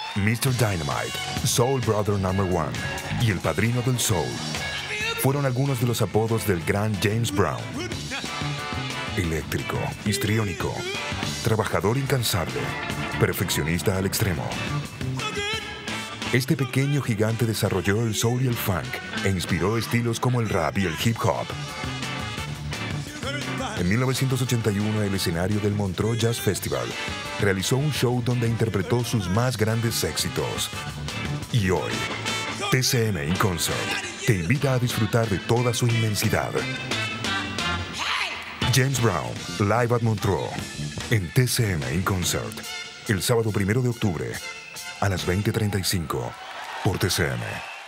Mr. Dynamite, Soul Brother No. 1 y el Padrino del Soul fueron algunos de los apodos del gran James Brown. Eléctrico, histriónico, trabajador incansable, perfeccionista al extremo. Este pequeño gigante desarrolló el soul y el funk e inspiró estilos como el rap y el hip hop. En 1981, el escenario del Montreux Jazz Festival realizó un show donde interpretó sus más grandes éxitos. Y hoy, TCM in Concert te invita a disfrutar de toda su inmensidad. James Brown, Live at Montreux, en TCM in Concert, el sábado 1 de octubre, a las 20:35, por TCM.